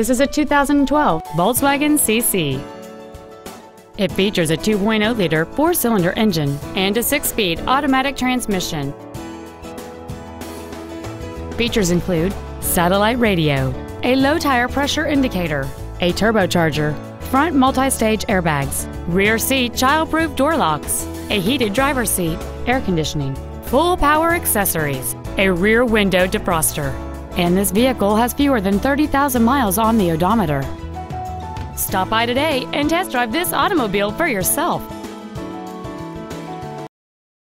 This is a 2012 Volkswagen CC. It features a 2.0-liter four-cylinder engine and a 6-speed automatic transmission. Features include satellite radio, a low tire pressure indicator, a turbocharger, front multi-stage airbags, rear seat child-proof door locks, a heated driver's seat, air conditioning, full power accessories, a rear window defroster, and this vehicle has fewer than 30,000 miles on the odometer. Stop by today and test drive this automobile for yourself.